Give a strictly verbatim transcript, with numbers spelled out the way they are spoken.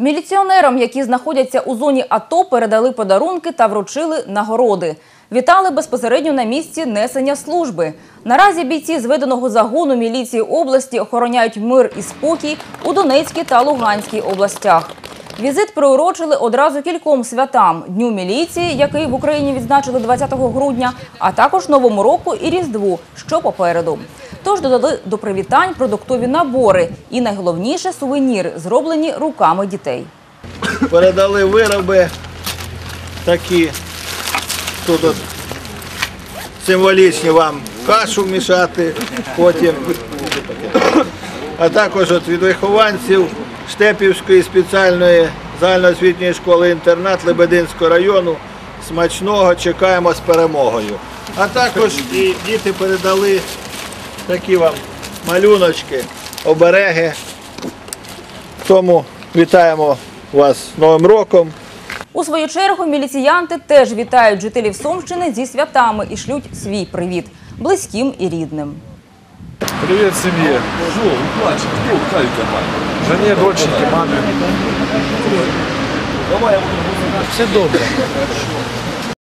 Міліціонерам, які знаходяться у зоні АТО, передали подарунки та вручили нагороди. Вітали безпосередньо на місці несення служби. Наразі бійці зведеного загону міліції області охороняють мир і спокій у Донецькій та Луганській областях. Візит приурочили одразу кільком святам – Дню міліції, який в Україні відзначили двадцятого грудня, а також Новому року і Різдву, що попереду. Тож додали до привітань продуктові набори і, найголовніше, сувеніри, зроблені руками дітей. Передали вироби такі, тут от символічні вам кашу мішати потім, а також от від вихованців Штепівської спеціальної загальноосвітньої школи-інтернат Лебединського району. Смачного, чекаємо з перемогою. А також і діти передали такі вам малюночки, обереги. Тому вітаємо вас з Новим роком. У свою чергу міліціянти теж вітають жителів Сумщини зі святами і шлють свій привіт – близьким і рідним. Привет семье. Жу, плачет, ну, кайка, жене, доченьке, маме. Все добре.